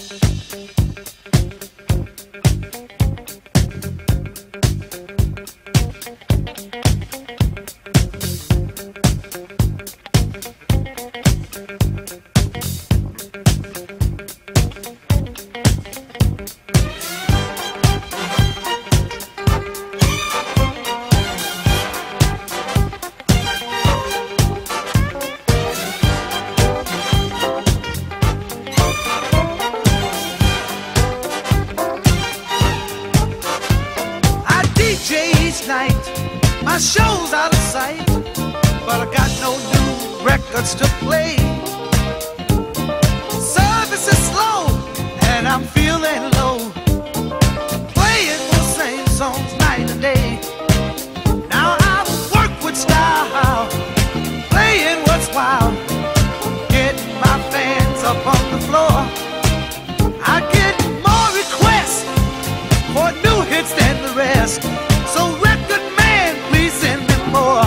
My show's out of sight, but I got no new records to play. Service is slow, and I'm feeling low, playing the same songs night and day. Now I work with style, playing what's wild, getting my fans up on the floor. I get more requests for new hits than the rest, so record man, please send me more.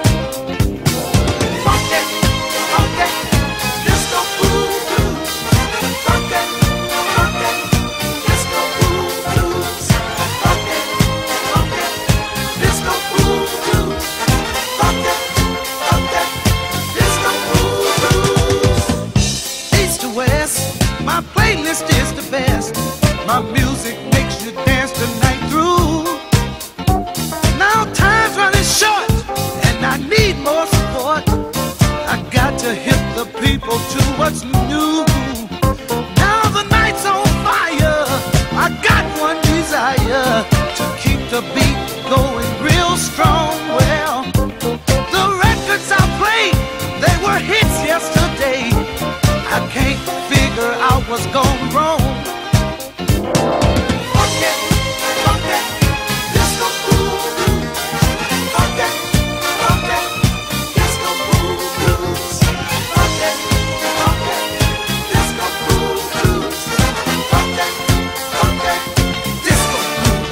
Funky, funky, disco groove blues. Funky, funky, disco groove blues. Funky, funky, disco groove blues. Funky, funky, disco groove blues. East to west, my playlist is the best. My music makes you dance the night through. Now time's running short, and I need more support. I got to hit the people to what's new. Now the night's on fire, I got one desire, to keep the beat going real strong. Well, the records I played, they were hits yesterday. I can't figure out what's gone wrong. Funky, funky, disco groove blues. Funky, funky, disco groove blues. Funky, funky, disco groove blues. Funky, funky, disco groove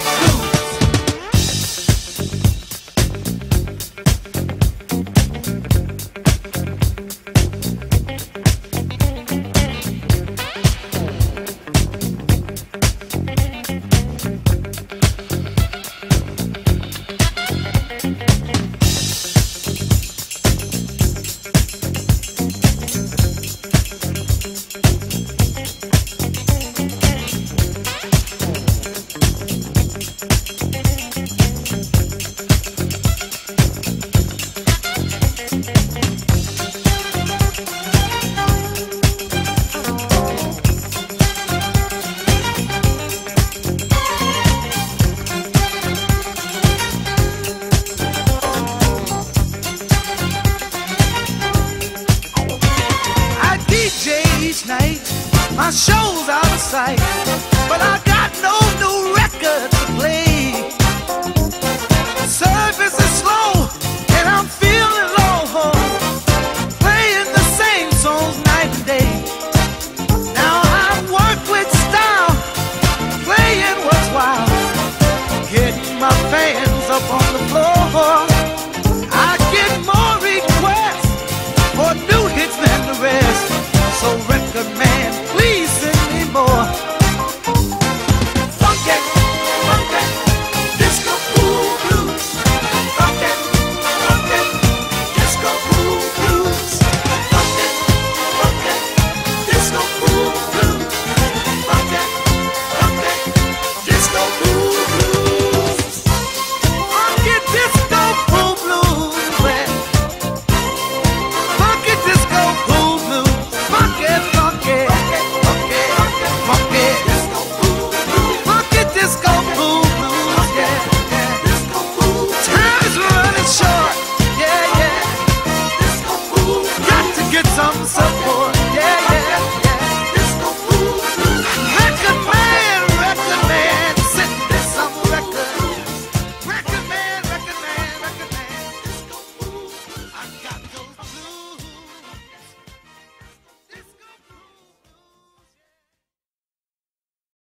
each night. My show's out of sight, but I got no new record to play.